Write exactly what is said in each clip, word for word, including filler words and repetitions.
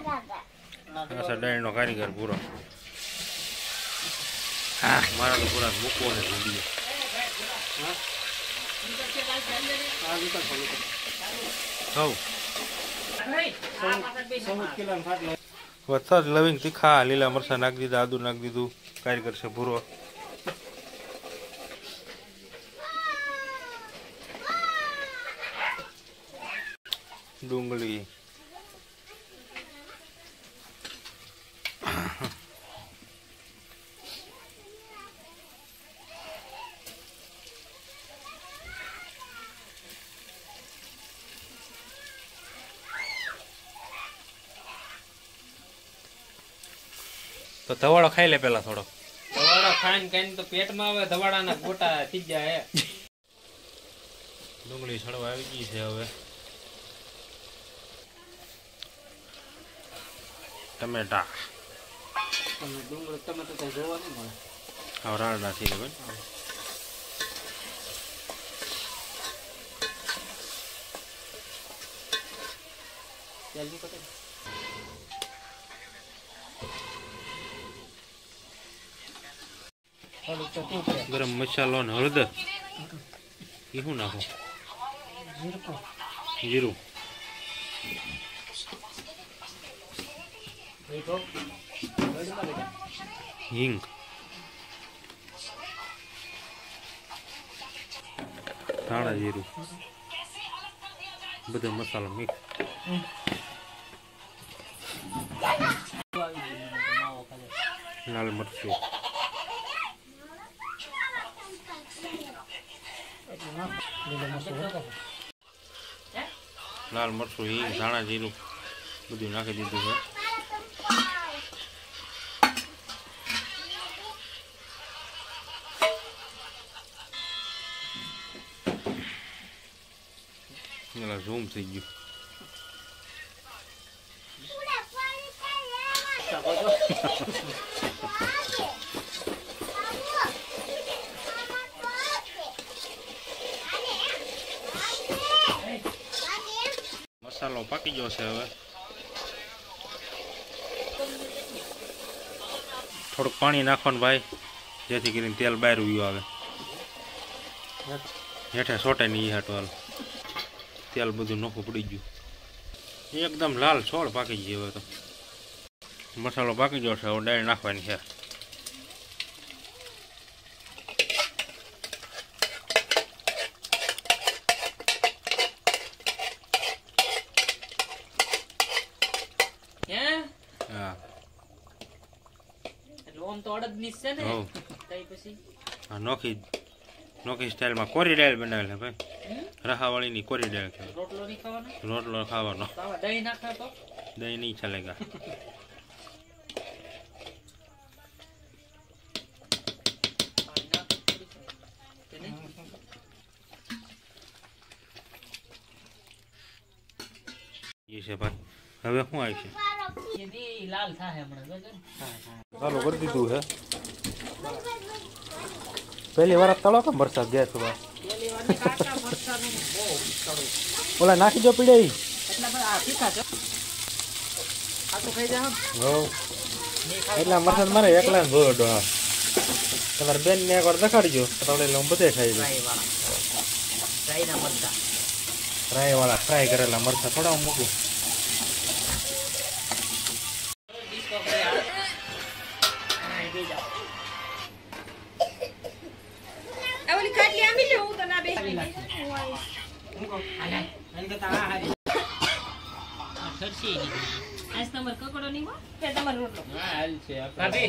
अच्छा डायन नो कारीगर पूरा हाँ मारा तो पूरा मुको ने ढूंढी वरसाद लविंग तीखा लीला मरचा नाख दीधा आदू नाख दीधु कारीगर से पूरो डूंगली तो धवाड़ो खाई ले पहला थोड़ो धवाड़ो खाइन खाइन तो पेट में आवे धवाड़ा ना गोटा थी जाए डूंगली छड़वा આવી ગઈ છે હવે टमेटा તમે ડુંગળી ટમેટા તો જોવા નહીં મળે હવે રાડા નાખી દે બેન જલ્દી પકડ गरम मसालो ने हळदर ई हूं नाखो जीरू हिंग धाणा जीरू बधो मसालो मिक्स लाल मरचू लाल मरचू हिंग धाणा जीरू बधु नाखी दीधुं है ઝૂમ થઈ ગયું મસાલો પાકી ગયો છે હવે થોડુંક પાણી નાખવાનું ભાઈ જેથી કરીને તેલ બહાર ઉયું આવે હેઠે સોટે નહીં હાટો હાલ तेल बधु नोखू पड़ी गयु एकदम लाल छोड़ पाकी गई हवे तो मसालो पाकी गयो छे डाळ नाखवानी छे हां लोम तो अड़द ની છે ને તઈ પછી આ નોખી नोकी स्टाइल में कोरी डाल बनावेल है भाई रहावाली नी कोरी डाल के रोटलो नहीं खावानो रोटलो खावानो तावा दही नाखा तो दही नहीं चलेगा ये से भाई હવે શું આવી છે ये दी लाल था है हमने જોજો ચાલો કરી દીધું है पहली बार तलो का मरचा गया तो पहली बार ने काटा मरचा नु बो तड़ो ओला नाखी जो पीड़े એટલે આ તીખા છે આ તો ખાઈ જા હો એટલા મરચા મારે એકલા ભોડો હા તમાર બેન ને એકવાર દેખાડજો તો આપણે લમ બધે ખાઈ જાય ફ્રાઈ વાળા ફ્રાઈ ના મરચા ફ્રાઈ વાળા ફ્રાઈ કરેલા મરચા થોડા મૂકું आज તમાર કકડો નહીં હો કે તમાર રોટલો હા હાલ છે ભાભી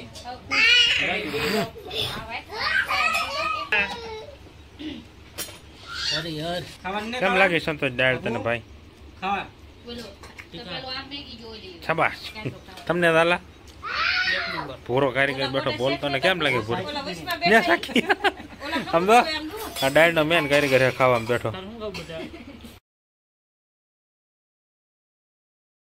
અરે યાર ખાવાનું કેમ લાગે સંતોષ દાળ તને ભાઈ ખાવા બોલો તો પેલો આ મેગી જોઈ લ્યો શાબાશ તમને દાલા પૂરો કારીગર બેઠો બોલતો ને કેમ લાગે પૂરો ને સાકી સમજો આ દાળ નો મેન કારીગર ખાવામાં બેઠો